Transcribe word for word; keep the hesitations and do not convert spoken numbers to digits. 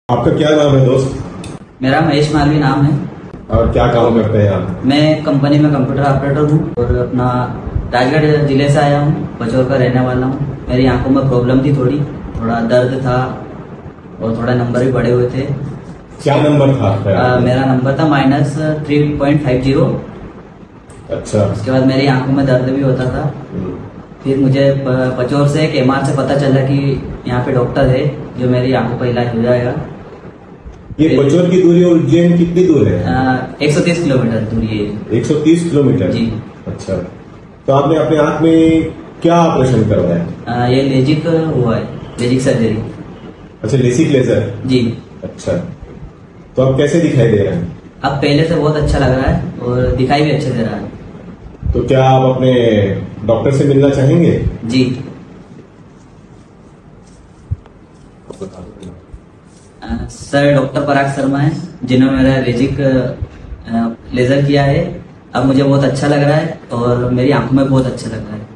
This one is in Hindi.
आपका क्या नाम है दोस्त? मेरा महेश मालवी नाम है। और क्या काम करते हैं आप? मैं कंपनी में कंप्यूटर ऑपरेटर हूँ और अपना राजगढ़ जिले से आया हूँ, बचौर का रहने वाला हूँ। मेरी आंखों में प्रॉब्लम थी, थोड़ी थोड़ा दर्द था और थोड़ा नंबर भी बढ़े हुए थे। क्या नंबर था आपका? आ, मेरा नंबर था minus three point five zero. अच्छा। उसके बाद मेरी आंखों में दर्द भी होता था। फिर मुझे बचौर से एक एमआर से पता चला कि यहाँ पे डॉक्टर है जो मेरी आंखों का इलाज हो जाएगा। ये बचौर की दूरी और उज्जैन कितनी दूर है? एक सौ तीस किलोमीटर दूरी है। एक सौ तीस किलोमीटर जी। अच्छा, तो आपने अपने आंख में क्या ऑपरेशन करवाया? ये लेजिक हुआ है, लेजिक सर्जरी। अच्छा, लेसिक लेजर। जी। अच्छा, तो अब कैसे दिखाई दे रहा है? अब पहले से बहुत अच्छा लग रहा है और दिखाई भी अच्छे दे रहा है। तो क्या आप अपने डॉक्टर से मिलना चाहेंगे? जी। सर डॉक्टर पराग शर्मा है जिन्होंने मेरा लेजिक लेजर किया है। अब मुझे बहुत अच्छा लग रहा है और मेरी आंखों में बहुत अच्छा लग रहा है।